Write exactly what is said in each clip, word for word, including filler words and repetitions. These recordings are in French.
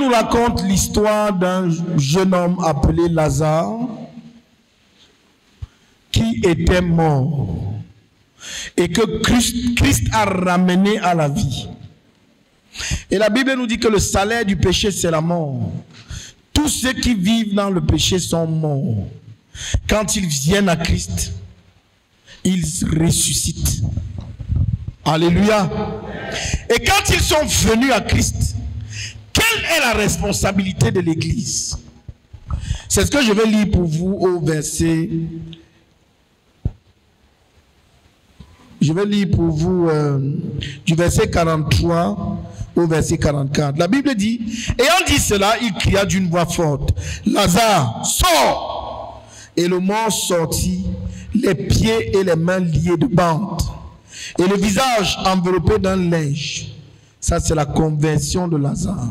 nous raconte l'histoire d'un jeune homme appelé Lazare qui était mort et que Christ, Christ a ramené à la vie. Et la Bible nous dit que le salaire du péché, c'est la mort. Tous ceux qui vivent dans le péché sont morts. Quand ils viennent à Christ, ils ressuscitent. Alléluia. Et quand ils sont venus à Christ, quelle est la responsabilité de l'Église? C'est ce que je vais lire pour vous au verset. Je vais lire pour vous euh, du verset quarante-trois au verset quarante-quatre. La Bible dit, ayant dit cela, il cria d'une voix forte, Lazare, sors! Et le mort sortit, les pieds et les mains liés de bandes, et le visage enveloppé d'un linge. Ça, c'est la conversion de Lazare.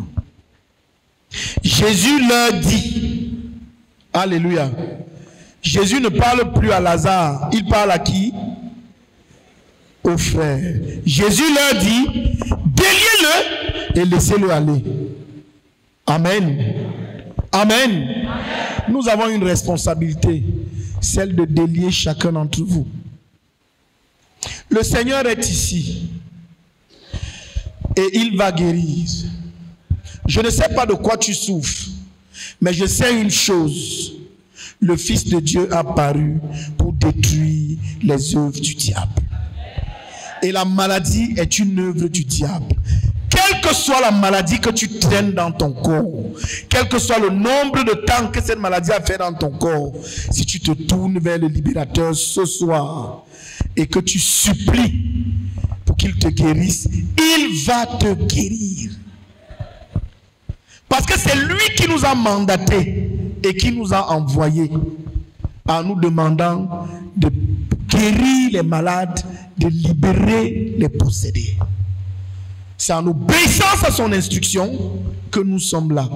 Jésus leur dit, alléluia. Jésus ne parle plus à Lazare, il parle à qui? Aux frères. Jésus leur dit, déliez-le et laissez-le aller. Amen. Amen. Amen. Nous avons une responsabilité, celle de délier chacun d'entre vous. Le Seigneur est ici et il va guérir. Je ne sais pas de quoi tu souffres, mais je sais une chose. Le Fils de Dieu a apparu pour détruire les œuvres du diable. Et la maladie est une œuvre du diable. Quelle que soit la maladie que tu traînes dans ton corps, quel que soit le nombre de temps que cette maladie a fait dans ton corps, si tu te tournes vers le libérateur ce soir et que tu supplies pour qu'il te guérisse, il va te guérir. Parce que c'est lui qui nous a mandatés et qui nous a envoyés en nous demandant de guérir les malades, de libérer les possédés. C'est en obéissance à son instruction que nous sommes là.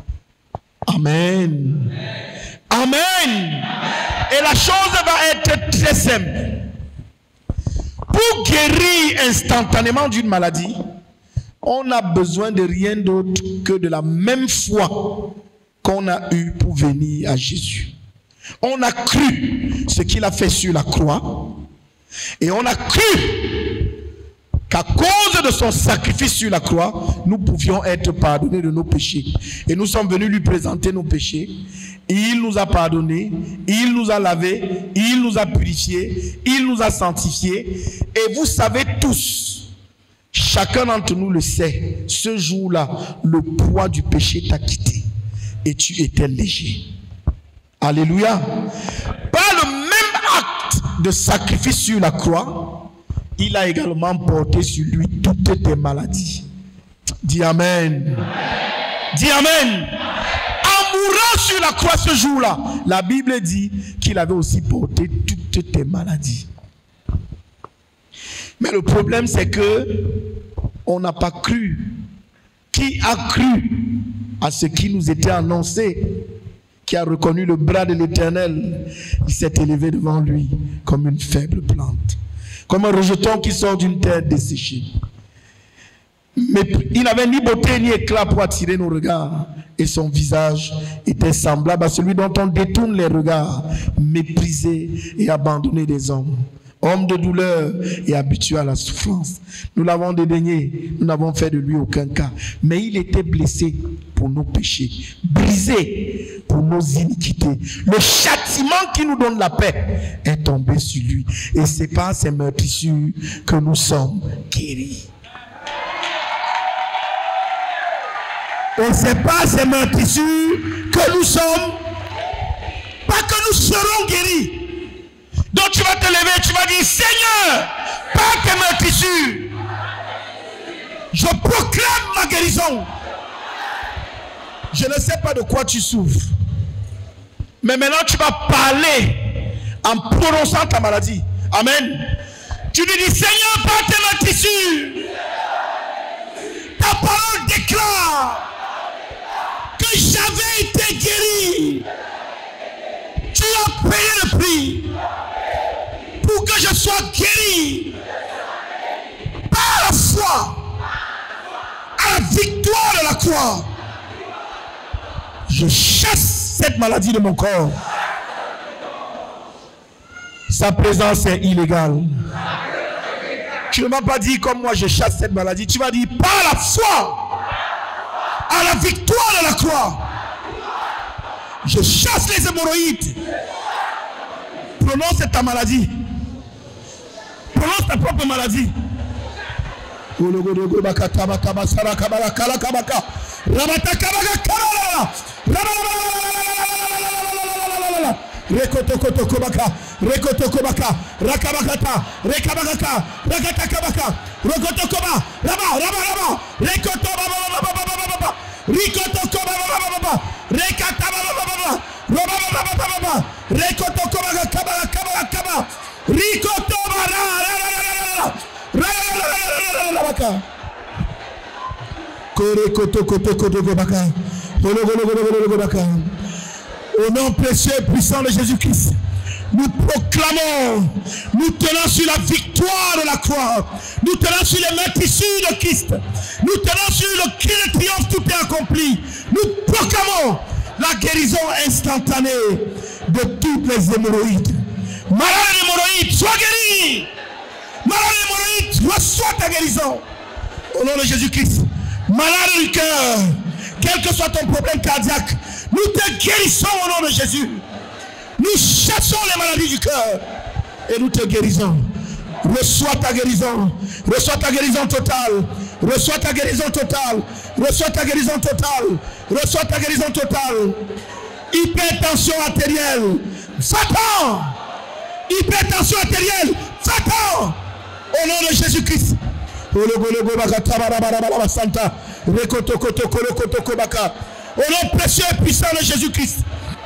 Amen. Amen. Amen. Et la chose va être très simple. Pour guérir instantanément d'une maladie, on a besoin de rien d'autre que de la même foi qu'on a eue pour venir à Jésus. On a cru ce qu'il a fait sur la croix. Et on a cru qu'à cause de son sacrifice sur la croix, nous pouvions être pardonnés de nos péchés. Et nous sommes venus lui présenter nos péchés. Il nous a pardonnés, il nous a lavés, il nous a purifiés, il nous a sanctifiés. Et vous savez tous, chacun d'entre nous le sait, ce jour-là, le poids du péché t'a quitté. Et tu étais léger. Alléluia. Par le même acte de sacrifice sur la croix, il a également porté sur lui toutes tes maladies. Dis Amen. Amen. Dis Amen. En mourant sur la croix ce jour-là, la Bible dit qu'il avait aussi porté toutes tes maladies. Mais le problème, c'est que on n'a pas cru. Qui a cru à ce qui nous était annoncé? Qui a reconnu le bras de l'Éternel? Il s'est élevé devant lui comme une faible plante, comme un rejeton qui sort d'une terre desséchée. Mais il n'avait ni beauté ni éclat pour attirer nos regards, et son visage était semblable à celui dont on détourne les regards, méprisé et abandonné des hommes. Homme de douleur et habitué à la souffrance. Nous l'avons dédaigné, nous n'avons fait de lui aucun cas. Mais il était blessé pour nos péchés, brisé pour nos iniquités. Le châtiment qui nous donne la paix est tombé sur lui. Et c'est par ces meurtrissures que nous sommes guéris. Et c'est par ces meurtrissures que nous sommes, pas que nous serons guéris. Donc tu vas te lever, tu vas dire, Seigneur, par tes meurtrissures, je proclame ma guérison. Je ne sais pas de quoi tu souffres, mais maintenant tu vas parler en prononçant ta maladie. Amen. Tu lui dis, Seigneur, par tes meurtrissures, ta parole déclare que j'avais été guéri. Tu as payé le prix pour que je sois guéri par la foi à la victoire de la croix. Je chasse cette maladie de mon corps. Sa présence est illégale. Tu ne m'as pas dit comme moi je chasse cette maladie. Tu m'as dit par la foi à la victoire de la croix. Je chasse les hémorroïdes. Prononce ta maladie. Prononce ta propre maladie. Rekoto koto kobaka, rekoto kobaka, rakabakata, rekabakata, rakata kabaka, rokoto koba, raba, raba, raba, rekoto baba baba baba baba, rikoto koba baba baba, rekata baba baba, roba baba baba baba, rekoto koba kabala kabala kaba, rikoto bara, ra ra ra ra ra, kore koto koto koto kobaka, golo golo golo golo kobaka. Au nom précieux et puissant de Jésus-Christ, nous proclamons, nous tenons sur la victoire de la croix, nous tenons sur les mains tissues de Christ, nous tenons sur le cri de triomphe, tout est accompli. Nous proclamons la guérison instantanée de toutes les hémorroïdes. Malade hémorroïde, sois guéri. Malade hémorroïde, reçois ta guérison. Au nom de Jésus-Christ. Malade du cœur, quel que soit ton problème cardiaque, nous te guérissons au nom de Jésus. Nous chassons les maladies du cœur et nous te guérissons. Reçois ta guérison. Reçois ta guérison totale. Reçois ta guérison totale. Reçois ta guérison totale. Reçois ta guérison totale. Hypertension artérielle. Va-t'en. Hypertension artérielle. Va-t'en. Au nom de Jésus-Christ. Au nom précieux et puissant de Jésus-Christ.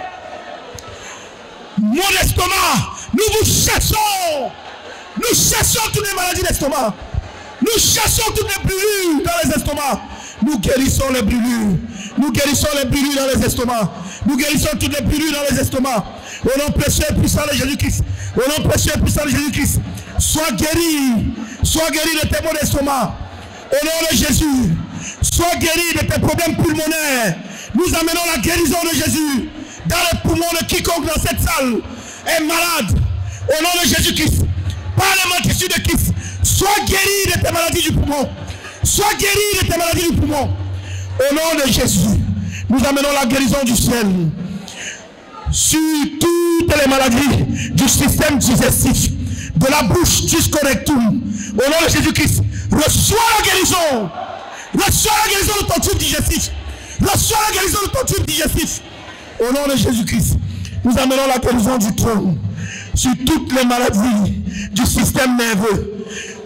Mon estomac, nous vous chassons. Nous chassons toutes les maladies d'estomac. Nous chassons toutes les brûlures dans les estomacs. Nous guérissons les brûlures. Nous guérissons les brûlures dans les estomacs. Nous guérissons toutes les brûlures dans les estomacs. Au nom précieux et puissant de Jésus-Christ. Au nom précieux et puissant de Jésus-Christ. Sois guéri. Sois guéri de tes maux d'estomac. Au nom de Jésus. Sois guéri de tes problèmes pulmonaires. Nous amenons la guérison de Jésus dans les poumons de quiconque dans cette salle est malade. Au nom de Jésus-Christ, par les mains tissues de Christ, sois guéri de tes maladies du poumon. Sois guéri de tes maladies du poumon. Au nom de Jésus, nous amenons la guérison du ciel sur toutes les maladies du système digestif, de la bouche jusqu'au rectum. Au nom de Jésus-Christ, reçois la guérison. Reçois la guérison de ton tube digestif. Reçois la guérison de ton tube digestif. Au nom de Jésus-Christ, nous amenons la guérison du trône sur toutes les maladies du système nerveux.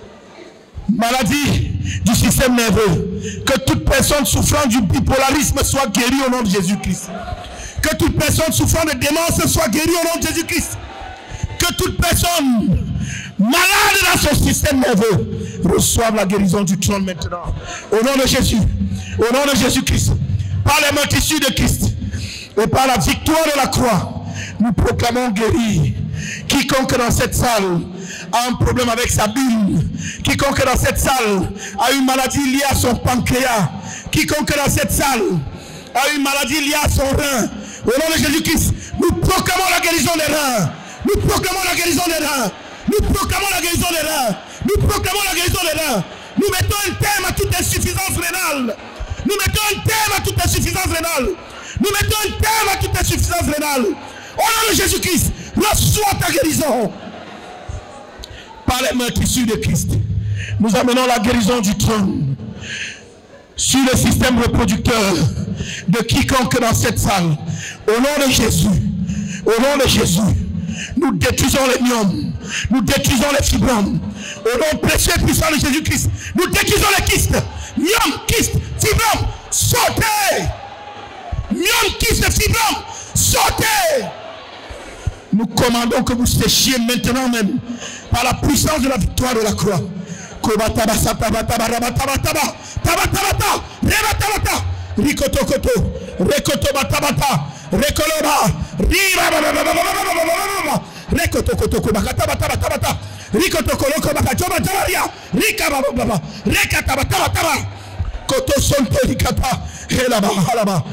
Maladie du système nerveux. Que toute personne souffrant du bipolarisme soit guérie au nom de Jésus-Christ. Que toute personne souffrant de démence soit guérie au nom de Jésus-Christ. Que toute personne malade dans son système nerveux reçoive la guérison du trône maintenant. Au nom de Jésus. Au nom de Jésus-Christ. Par les mains tissues de Christ et par la victoire de la croix, nous proclamons guéri. Quiconque dans cette salle a un problème avec sa bulle, quiconque dans cette salle a une maladie liée à son pancréas, quiconque dans cette salle a une maladie liée à son rein, au nom de Jésus-Christ, nous proclamons la guérison des reins. Nous proclamons la guérison des reins. Nous proclamons la guérison des reins. Nous proclamons la guérison des reins. Nous mettons un terme à toute insuffisance rénale. Nous mettons un terme à toute insuffisance rénale. Nous mettons un terme à toute insuffisance rénale. Au nom de Jésus-Christ, reçois ta guérison. Par les mains tissues de Christ, nous amenons la guérison du trône sur le système reproducteur de quiconque dans cette salle. Au nom de Jésus, au nom de Jésus, nous détruisons les myomes, nous détruisons les fibromes. Au nom précieux et puissant de Jésus-Christ, nous détruisons les kystes. Myome, kyste, fibrome, sautez. Myome, kyste, fibrome, sautez. Nous commandons que vous séchiez maintenant même par la puissance de la victoire de la croix. Rikoto koto, rekoto batabata, rekoloba, riba, rekoto koto kubakata batabata, rikoto koloko bakajoba jabaria, rika baba, rekata batabata, koto sonte rikata, Et là-bas, là-bas.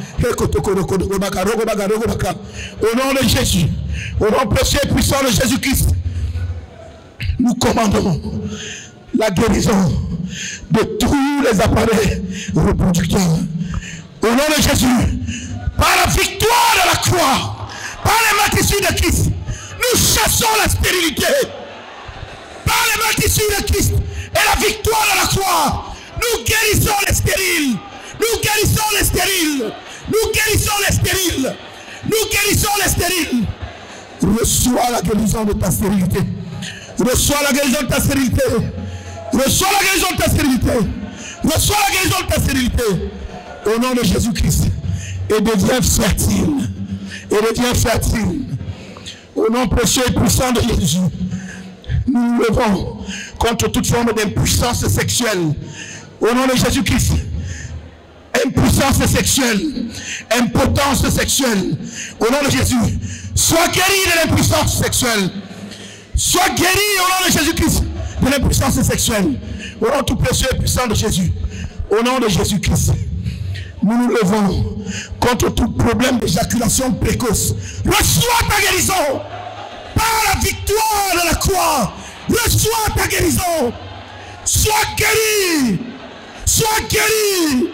Au nom de Jésus, au nom précieux et puissant de Jésus-Christ, nous commandons la guérison de tous les appareils reproducteurs. Au nom de Jésus, par la victoire de la croix, par les matriciers de Christ, nous chassons la stérilité. Par les matriciers de Christ et la victoire de la croix, nous guérissons les stériles. Nous guérissons les stériles. Nous guérissons les stériles. Nous guérissons les stériles. Reçois la guérison de ta stérilité. Reçois la guérison de ta stérilité. Reçois la guérison de ta stérilité. Reçois la guérison de ta stérilité. Au nom de Jésus-Christ. Et deviens fertile. Et deviens fertile. Au nom précieux et puissant de Jésus. Nous nous levons contre toute forme d'impuissance sexuelle. Au nom de Jésus-Christ. Impuissance sexuelle. Impotence sexuelle. Au nom de Jésus. Sois guéri de l'impuissance sexuelle. Sois guéri au nom de Jésus-Christ de l'impuissance sexuelle. Au nom tout précieux et puissant de Jésus. Au nom de Jésus-Christ. Nous nous levons contre tout problème d'éjaculation précoce. Reçois ta guérison. Par la victoire de la croix. Reçois ta guérison. Sois guéri. Sois guéri.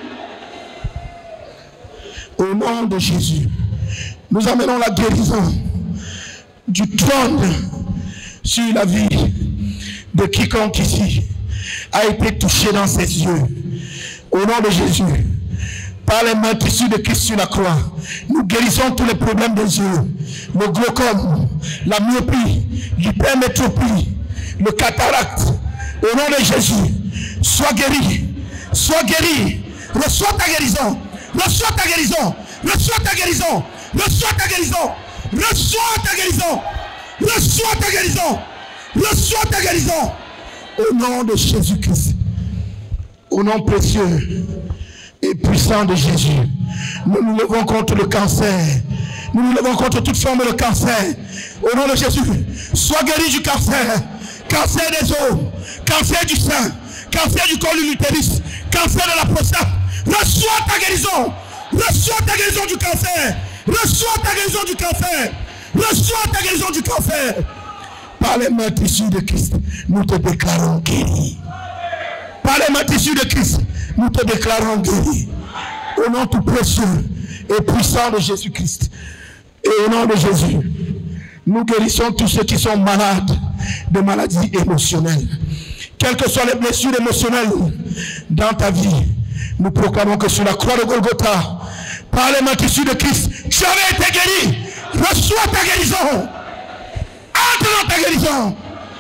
Au nom de Jésus. Nous amenons la guérison du trône sur la vie de quiconque ici a été touché dans ses yeux. Au nom de Jésus, par les mains tissues de Christ sur la croix, nous guérissons tous les problèmes des yeux, le glaucome, la myopie, l'hypermétropie, le cataracte. Au nom de Jésus, sois guéri, sois guéri, reçois ta guérison, reçois ta guérison, reçois ta guérison, reçois ta guérison, reçois ta guérison, reçois ta guérison, reçois ta guérison, au nom de Jésus-Christ, au nom précieux et puissant de Jésus. Nous nous levons contre le cancer, nous nous levons contre toute forme de cancer, au nom de Jésus. Sois guéri du cancer, cancer des os, cancer du sein, cancer du col de l'utérus, cancer de la prostate. Reçois ta guérison, reçois ta guérison du cancer, reçois ta guérison du cancer, reçois ta guérison du cancer. Par les mains tissues de Christ, nous te déclarons guéri. Par les mains tissues de Christ, nous te déclarons guéri. Au nom tout précieux et puissant de Jésus-Christ. Et au nom de Jésus, nous guérissons tous ceux qui sont malades de maladies émotionnelles. Quelles que soient les blessures émotionnelles dans ta vie, nous proclamons que sur la croix de Golgotha, par les mains tissues de Christ, tu avais été guéri. Reçois ta guérison. Entre dans ta guérison.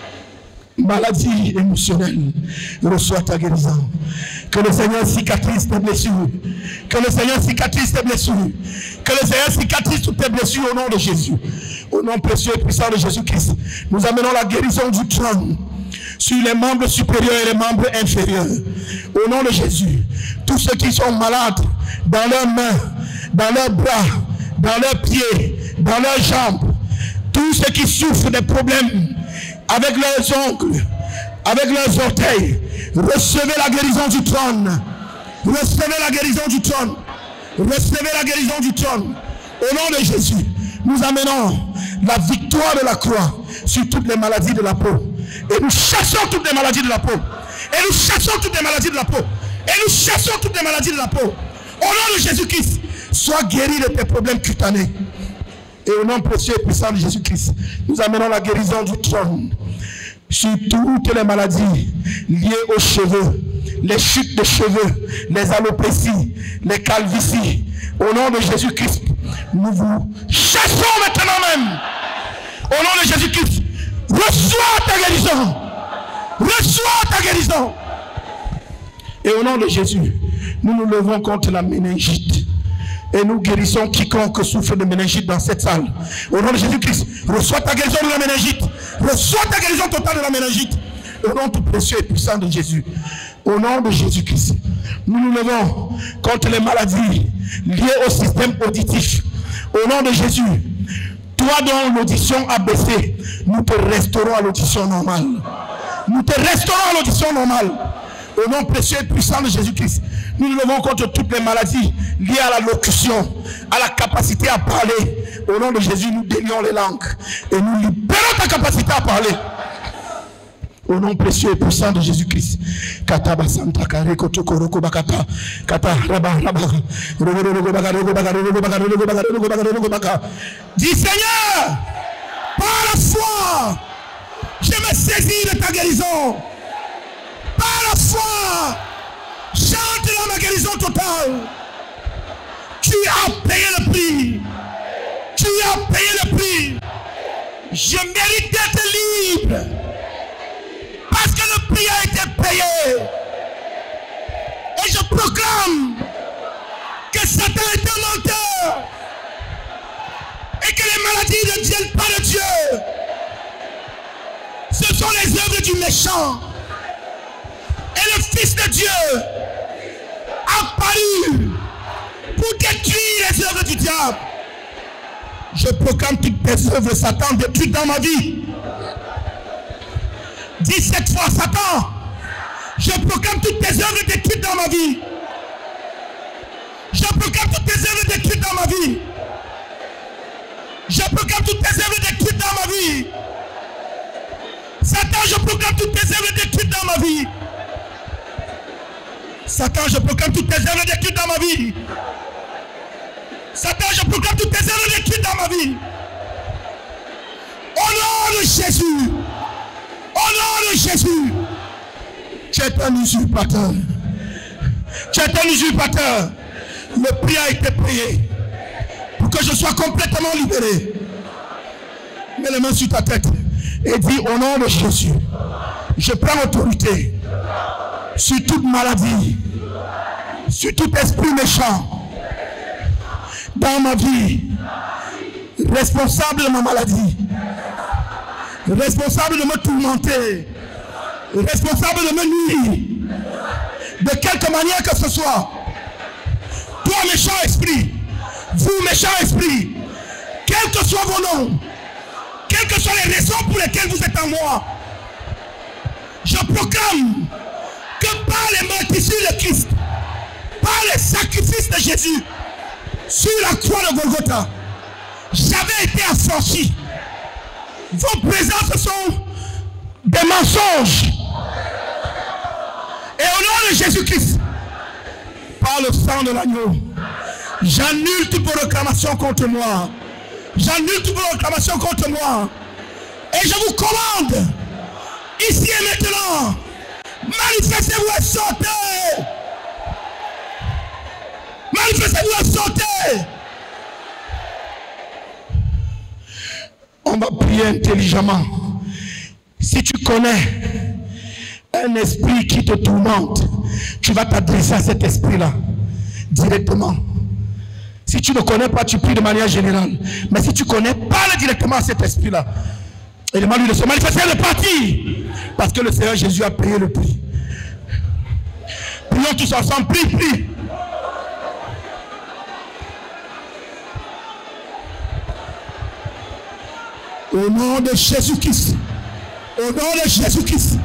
Maladie émotionnelle, reçois ta guérison. Que le Seigneur cicatrise tes blessures. Que le Seigneur cicatrise tes blessures. Que le Seigneur cicatrise toutes tes blessures au nom de Jésus. Au nom précieux et puissant de Jésus-Christ, nous amenons la guérison du trône sur les membres supérieurs et les membres inférieurs. Au nom de Jésus, tous ceux qui sont malades dans leurs mains, dans leurs bras, dans leurs pieds, dans leurs jambes, tous ceux qui souffrent des problèmes avec leurs ongles, avec leurs orteils, recevez la guérison du trône. Recevez la guérison du trône. Recevez la guérison du trône. Au nom de Jésus, nous amenons la victoire de la croix sur toutes les maladies de la peau. Et nous chassons toutes les maladies de la peau. Et nous chassons toutes les maladies de la peau. Et nous chassons toutes les maladies de la peau. Au nom de Jésus-Christ, sois guéri de tes problèmes cutanés. Et au nom précieux et puissant de Jésus-Christ, nous amenons la guérison du trône sur toutes les maladies liées aux cheveux, les chutes de cheveux, les alopécies, les calvities. Au nom de Jésus-Christ, nous vous chassons maintenant même. Au nom de Jésus-Christ, reçois ta guérison. Reçois ta guérison. Et au nom de Jésus, nous nous levons contre la méningite. Et nous guérissons quiconque souffre de méningite dans cette salle. Au nom de Jésus-Christ, reçois ta guérison de la méningite. Reçois ta guérison totale de la méningite. Au nom tout précieux et puissant de Jésus. Au nom de Jésus-Christ, nous nous levons contre les maladies liées au système auditif. Au nom de Jésus, toi dont l'audition a baissé, nous te restaurons à l'audition normale. Nous te restaurons à l'audition normale. Au nom précieux et puissant de Jésus-Christ, nous nous levons contre toutes les maladies liées à la locution, à la capacité à parler. Au nom de Jésus, nous délions les langues et nous libérons ta capacité à parler. Au nom précieux et puissant de Jésus-Christ. Dis Seigneur, par la foi, je me saisis de ta guérison. Par la foi, chante dans ma guérison totale. Tu as payé le prix. Tu as payé le prix. Je mérite d'être libre. Parce que le prix a été payé. Et je proclame que Satan est un menteur. Et que les maladies ne viennent pas de Dieu. Ce sont les œuvres du méchant. Et le Fils de Dieu a paru pour détruire les œuvres du diable. Je proclame toutes tes œuvres, Satan, détruites dans ma vie. Dis cette fois, Satan, je proclame toutes tes œuvres détruites dans ma vie. Je proclame toutes tes œuvres détruites dans ma vie. Je proclame toutes tes œuvres détruites dans ma vie. Satan, je proclame toutes tes œuvres détruites dans ma vie. Satan, je proclame toutes tes œuvres détruites dans ma vie. Satan, je proclame toutes tes œuvres détruites dans ma vie. Au nom de Jésus. Au nom de Jésus. Tu es un usurpateur. Tu es un usurpateur. Le prix a été payé pour que je sois complètement libéré. Mets les mains sur ta tête et dis au nom de Jésus, je prends autorité sur toute maladie, sur tout esprit méchant dans ma vie, responsable de ma maladie, responsable de me tourmenter, responsable de me nuire, de quelque manière que ce soit. Toi, méchant esprit, vous, méchant esprit, quels que soient vos noms, quelles que soient les raisons pour lesquelles vous êtes en moi, je proclame que par les meurtrissures de Christ, par les sacrifices de Jésus, sur la croix de Golgotha, j'avais été affranchi. Vos présences sont des mensonges. Et au nom de Jésus-Christ, par le sang de l'agneau, j'annule toutes vos réclamations contre moi. J'annule toutes vos réclamations contre moi. Et je vous commande, ici et maintenant, manifestez-vous et sortez. Manifestez-vous et sortez. On va prier intelligemment. Si tu connais un esprit qui te tourmente, tu vas t'adresser à cet esprit-là directement. Si tu ne connais pas, tu pries de manière générale. Mais si tu connais, parle directement à cet esprit-là. Et demande-lui de se manifester et de partir. Parce que le Seigneur Jésus a payé le prix. Prions tous ensemble. Prie, prie. Au nom de Jésus-Christ. Au nom de Jésus-Christ.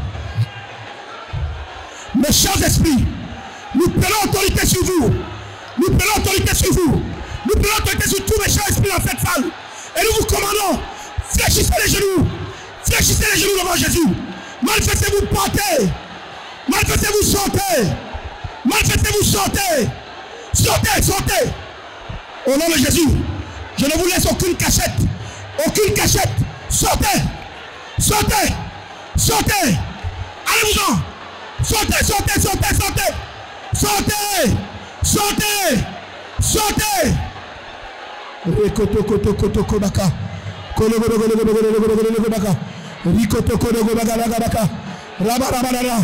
Méchants esprits, nous prenons autorité sur vous. Nous prenons autorité sur vous. Nous prenons autorité sur tous méchants esprits dans cette salle. Et nous vous commandons, fléchissez les genoux. Fléchissez les genoux devant Jésus. Manifestez-vous, partez. Manifestez-vous, sortez. Manifestez-vous, sortez. Sortez, sortez. Au nom de Jésus, je ne vous laisse aucune cachette. Aucune cachette. Sortez. Sortez. Sortez. Allez-vous-en. Sortez, sortez, sortez, sortez. Sortez. Sortez. Sortez. Rikoto koto koto kobaka. Kolo kolo kolo kolo kolo kolo kolo kobaka. Rikoto kolo kobaka baka baka. Raba raba raba.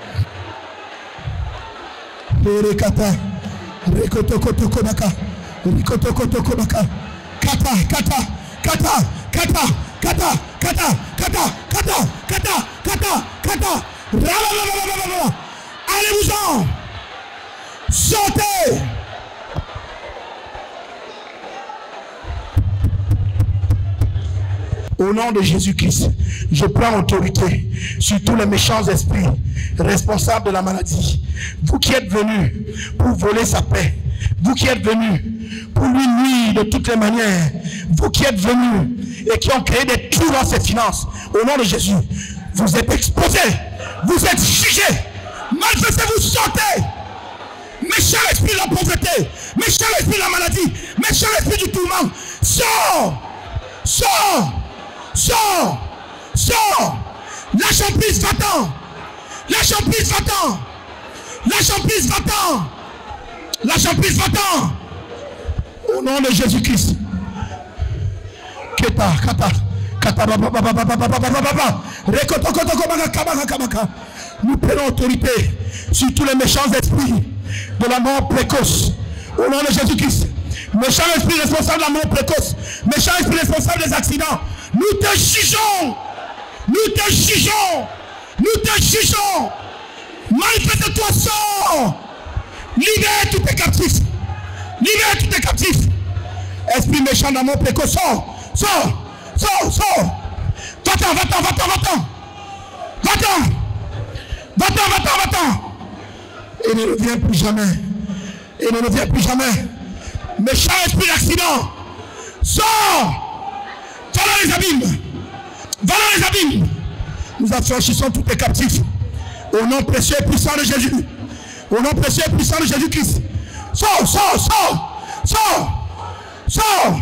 Rekata. Rikoto koto kobaka. Rikoto koto kobaka. Kata kata kata kata kata kata kata kata kata kata kata. Raba raba raba raba. Allez-vous-en. Sortez. Au nom de Jésus-Christ, je prends autorité sur tous les méchants esprits responsables de la maladie. Vous qui êtes venus pour voler sa paix, vous qui êtes venus pour lui nuire de toutes les manières, vous qui êtes venus et qui ont créé des trous dans ses finances, au nom de Jésus, vous êtes exposés, vous êtes jugés, manifestez-vous, sortez. Méchant esprit de la pauvreté, méchant esprit de la maladie, méchant esprit du tourment, sors, sors, sors, sors, lâche en prise, va-t'en, lâche en prise, va-t'en, lâche en prise, va-t'en, lâche en prise, va-t'en, au nom de Jésus-Christ. Keta, kata, kata, baba, baba, baba, baba, baba, baba, rekoto, koto, komaka, kabaka, kabaka. Nous prenons autorité sur tous les méchants esprits de la mort précoce. Au nom de Jésus-Christ. Méchant esprit responsable de la mort précoce. Méchant esprit responsable des accidents. Nous te jugeons. Nous te jugeons. Nous te jugeons. Manifeste-toi, sors. Libère tous tes captifs. Libère tous tes captifs. Esprit méchant de la mort précoce. Sors. Sors. Sors. Sors. Va-t'en, va-t'en, va-t'en, va-t'en. Va-t'en. Va-t'en, va-t'en, va-t'en. Et ne reviens plus jamais. Et ne reviens plus jamais. Méchant esprit d'accident. Sors. Va dans les abîmes. Va dans les abîmes. Nous affranchissons tous les captifs. Au nom précieux et puissant de Jésus. Au nom précieux et puissant de Jésus-Christ. Sors, sors, sors. Sors. Sors.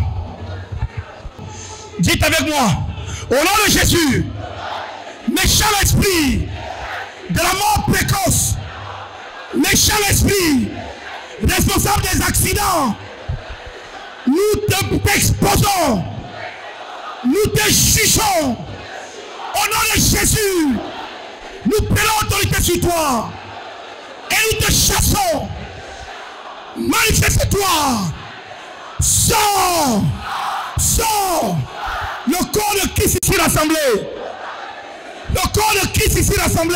Dites avec moi. Au nom de Jésus. Méchant esprit de la mort précoce. Méchant esprit, responsable des accidents, nous t'exposons, nous te jugeons, au nom de Jésus, nous prenons autorité sur toi, et nous te chassons, manifeste-toi, sors, sors, le corps de Christ ici rassemblé, le corps de Christ ici rassemblé,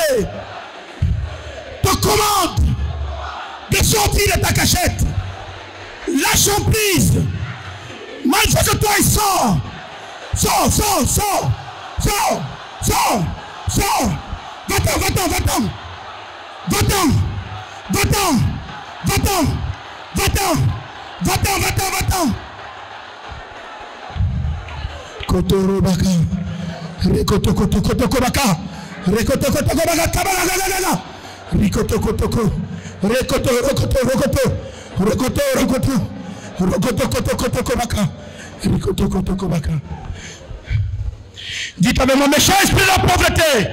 te commande de sortir de ta cachette. Lâche en prise. Manifeste-toi et sors. Sors, sors, sors. Sors, sors, sors. Va-t'en, va-t'en, va-t'en. Va-t'en, va-t'en, va-t'en, va-t'en, va-t'en, va-t'en, va-t'en. Kotoro baka. Rekoto koto koto kobaka. Rekoto koto kobaka kabaka. Rikoto kotoko, rekoto, rokoto, rokoto, rokoto, rokoto, rokoto, koto, koto, kobaka, rikoto, koto, kobaka. Dites avec mon méchant esprit de la pauvreté,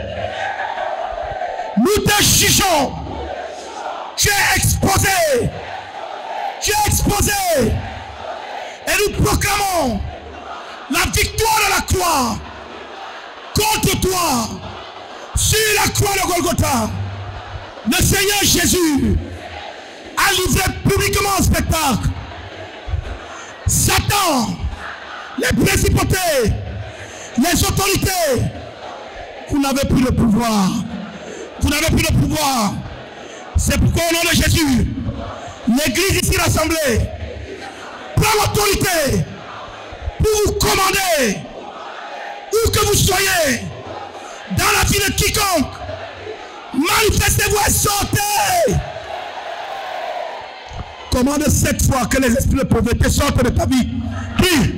nous te jugeons, tu es exposé, tu es exposé, et nous proclamons la victoire de la croix contre toi, sur la croix de Golgotha. Le Seigneur Jésus a livré publiquement un spectacle. Satan, les principautés, les autorités, vous n'avez plus de pouvoir. Vous n'avez plus de pouvoir. C'est pourquoi au nom de Jésus, l'église ici rassemblée prend l'autorité pour vous commander, où que vous soyez, dans la vie de quiconque. Manifestez-vous et sortez. Commande cette fois que les esprits de pauvreté sortent de ta vie. Qui?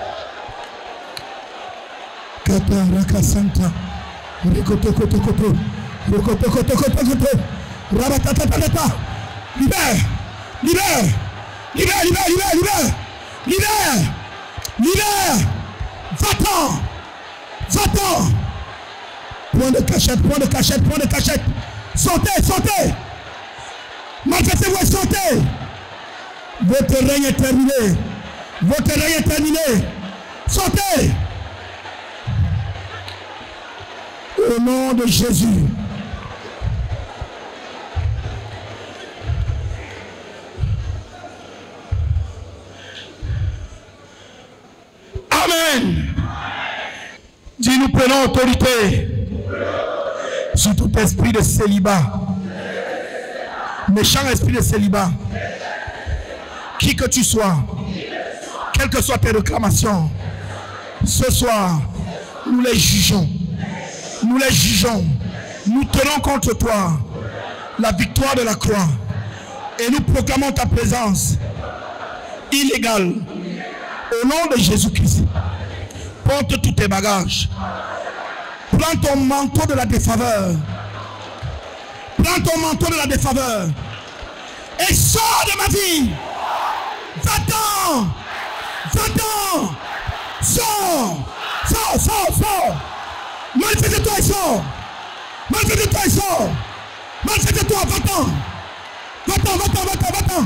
Kataraka Santa. Rikoto koto koto. Rikoto koto koto koto. Rabatatata. Libère. Libère. Libère, libère, libère, libère. Libère. Libère. Va-t'en. Va-t'en. Point de cachette, point de cachette, point de cachette. Sortez, sortez. Manifestez-vous et sortez. Votre règne est terminé. Votre règne est terminé. Sortez. Au nom de Jésus. Amen. Dis, nous prenons autorité sur tout esprit de célibat, méchant esprit de célibat, qui que tu sois, quelles que soient tes réclamations, ce soir, nous les jugeons, nous les jugeons, nous tenons contre toi la victoire de la croix et nous proclamons ta présence illégal. Au nom de Jésus-Christ, porte tous tes bagages. Prends ton manteau de la défaveur. Prends ton manteau de la défaveur. Et sors de ma vie. Va-t'en. Va-t'en. Sors. Sors, sors, sors. Manifeste-toi et sors. Manifeste-toi et sors. Manifeste-toi, va-t'en. Va-t'en, va-t'en, va-t'en, va-t'en.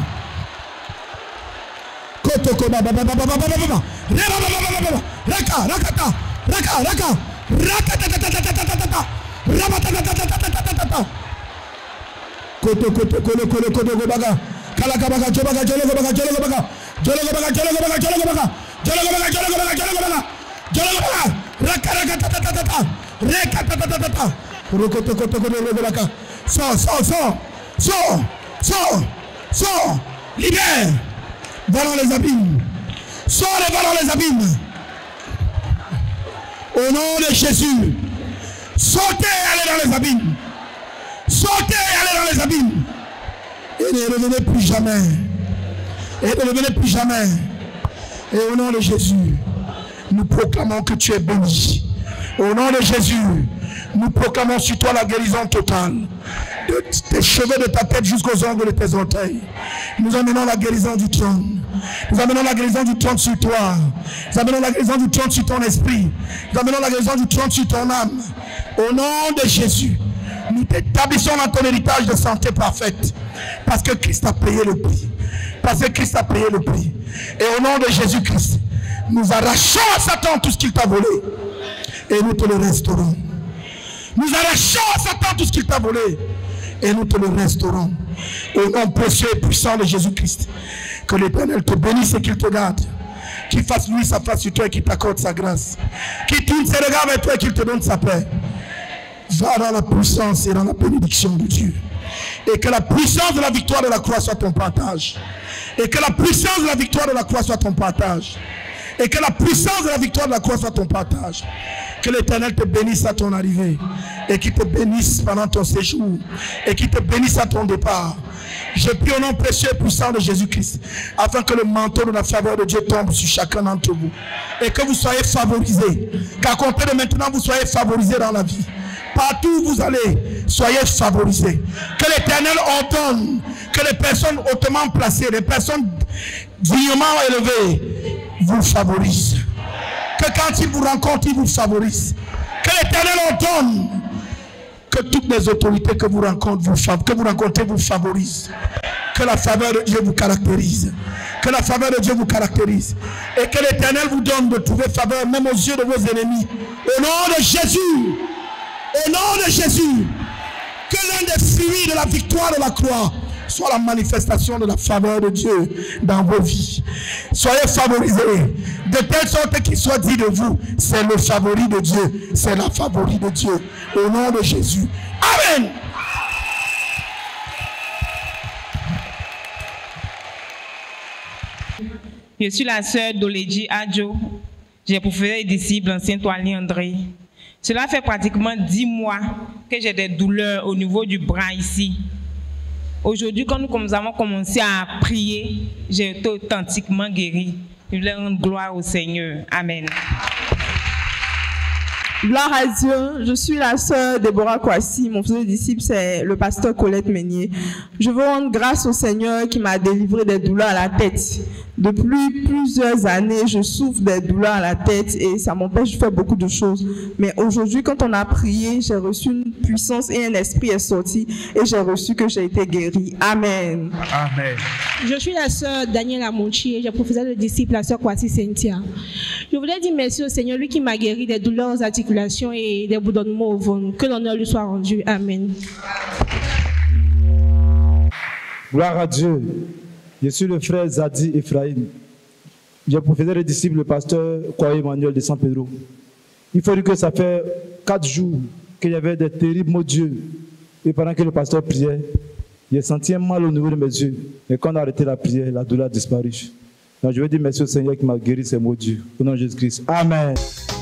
Kotoko baba baba baba baba baba. Reba baba baba baba. Raka, rakata. Raka, raka. Rakata ta ta ta ta ta ta ta. Rabata ta ta ta ta ta ta ta. Koto koto kolo kolo koto baga. Kalaka baga jobaga jologo baga jologo baga. Jologo baga jologo baga jologo baga. Jologo baga jologo baga jologo baga. Jologo baga. Raka raka ta ta ta ta ta. Reka ta ta ta ta ta. Rokoto koto koto baga. Sors, sors, sors. Sors, sors, sors. Libère. Va dans les abîmes. Sors et va dans les abîmes. Au nom de Jésus. Sortez et allez dans les abîmes. Sortez et allez dans les abîmes. Et ne revenez plus jamais. Et ne revenez plus jamais. Et au nom de Jésus, nous proclamons que tu es béni. Au nom de Jésus, nous proclamons sur toi la guérison totale. De tes cheveux de ta tête jusqu'aux ongles de tes orteils. Nous amenons la guérison du trône. Nous amenons la guérison du trône sur toi. Nous amenons la guérison du trône sur ton esprit. Nous amenons la guérison du trône sur ton âme. Au nom de Jésus, nous t'établissons dans ton héritage de santé parfaite. Parce que Christ a payé le prix. Parce que Christ a payé le prix. Et au nom de Jésus-Christ, nous arrachons à Satan tout ce qu'il t'a volé. Et nous te le restaurons. Nous arrachons à Satan tout ce qu'il t'a volé. Et nous te le restaurons. Au nom précieux et puissant de Jésus-Christ. Que l'Éternel te bénisse et qu'il te garde. Qu'il fasse lui sa face sur toi et qu'il t'accorde sa grâce. Qu'il tourne ses regards vers toi et qu'il te donne sa paix. Va dans la puissance et dans la bénédiction de Dieu. Et que la puissance de la victoire de la croix soit ton partage. Et que la puissance de la victoire de la croix soit ton partage. Et que la puissance de la victoire de la croix soit ton partage. Que l'Éternel te bénisse à ton arrivée. Et qu'il te bénisse pendant ton séjour. Et qu'il te bénisse à ton départ. Je prie au nom précieux et puissant de Jésus-Christ, afin que le manteau de la faveur de Dieu tombe sur chacun d'entre vous. Et que vous soyez favorisés. Qu'à compter de maintenant, vous soyez favorisés dans la vie. Partout où vous allez, soyez favorisés. Que l'Éternel ordonne que les personnes hautement placées, les personnes dignement élevées, vous favorisent. Que quand ils vous rencontrent, ils vous favorisent. Que l'Éternel ordonne que toutes les autorités que vous rencontrez vous, que vous rencontrez vous favorisent. Que la faveur de Dieu vous caractérise. Que la faveur de Dieu vous caractérise. Et que l'Éternel vous donne de trouver faveur même aux yeux de vos ennemis. Au nom de Jésus. Au nom de Jésus. Que l'un des fruits de la victoire de la croix soit la manifestation de la faveur de Dieu dans vos vies. Soyez favorisés. De telle sorte qu'il soit dit de vous, c'est le favori de Dieu. C'est la favori de Dieu. Au nom de Jésus. Amen. Je suis la sœur d'Oledji Adjo. J'ai pour frère et disciple ancien Toali André. Cela fait pratiquement dix mois que j'ai des douleurs au niveau du bras ici. Aujourd'hui, quand nous avons commencé à prier, j'ai été authentiquement guéri. Je voulais rendre gloire au Seigneur. Amen. Gloire à Dieu. Je suis la sœur Déborah Kwasi. Mon frère disciple, c'est le pasteur Colette Meunier. Je veux rendre grâce au Seigneur qui m'a délivré des douleurs à la tête. Depuis plusieurs années, je souffre des douleurs à la tête et ça m'empêche de faire beaucoup de choses. Mais aujourd'hui, quand on a prié, j'ai reçu une puissance et un esprit est sorti et j'ai reçu que j'ai été guéri. Amen. Amen. Je suis la sœur Daniela Monchi et j'ai professeur de disciple, la sœur Kwasi Cynthia. Je voulais dire merci au Seigneur, lui qui m'a guéri des douleurs aux articulations et des bourdonnements au ventre. Que l'honneur lui soit rendu. Amen. Gloire à Dieu. Je suis le frère Zadi Ephraim. J'ai professeur de disciple, le pasteur Kwaye Emmanuel de San Pedro. Il faut dire que ça fait quatre jours qu'il y avait des terribles mots de Dieu. Et pendant que le pasteur priait, j'ai senti un mal au niveau de mes yeux. Et quand on a arrêté la prière, la douleur a disparu. Donc je veux dire merci au Seigneur qui m'a guéri ces mots de Dieu. Au nom de Jésus-Christ. Amen.